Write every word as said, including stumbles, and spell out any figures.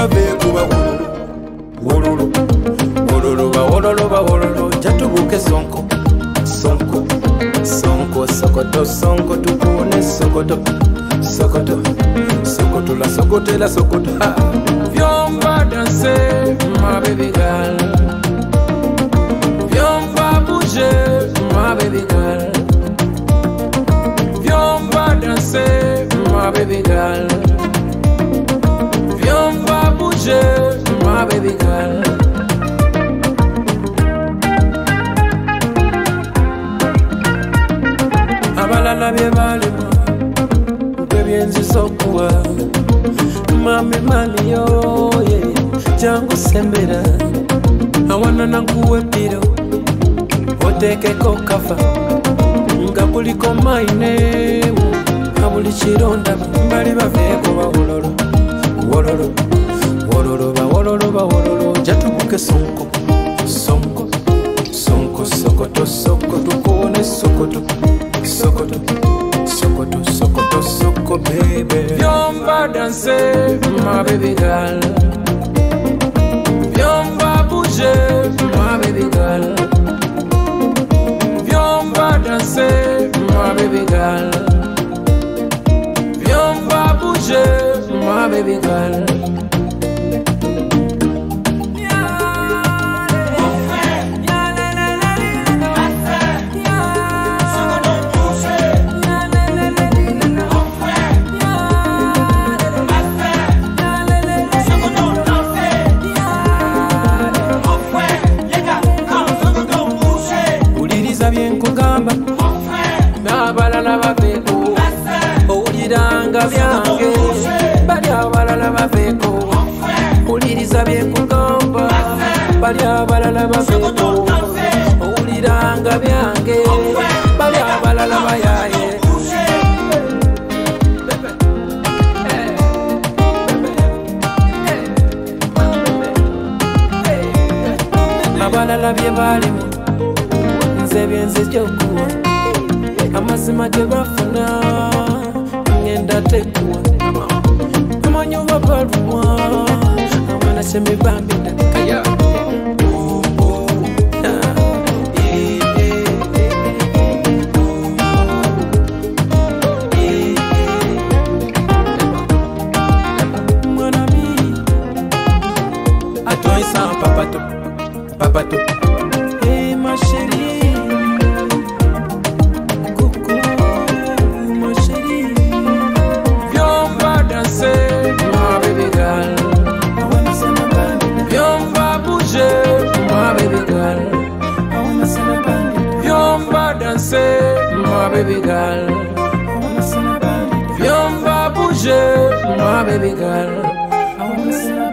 bave kuba wololo wololo ba wololo ba wololo jatubuke sonko sonko sonko sokoto sonko tukune sokoto sokoto sokoto la sokoto la sokoto viens va danser ma baby girl viens va bouger ma baby girl viens va danser ma baby girl viens va bouger ma baby girl. Abalala bye balima bebyenzi sokuwa mami mani yo ye jangu sembera awana nankuwe piro otekeko kafa nga kuliko maine abuli chironda mbali baveko bawololo wololo wololo ba wololo ba wololo jatubuke sonko sonko sonko sokoto sokoto kone sokoto sokoto sokoto sokoto soko baby viens va danser ma baby girl viens va bouger ma baby girl viens va danser ma baby girl viens va bouger ma baby girl. Bien kugamba nabalala baveko owuliranga byange bali abalala baveko owuliriza byen kugamba bali abalala baveko owuliranga byange bali abalala bayaye abalala bye balimu byenze jokuwa amazima tebafuna ngenda tekuwa amanyo babalumwa amana semibambi ndakaya mwanami atoisa papato papato hey ma chérie. Ma baby girl, viens va bouger, ma baby girl.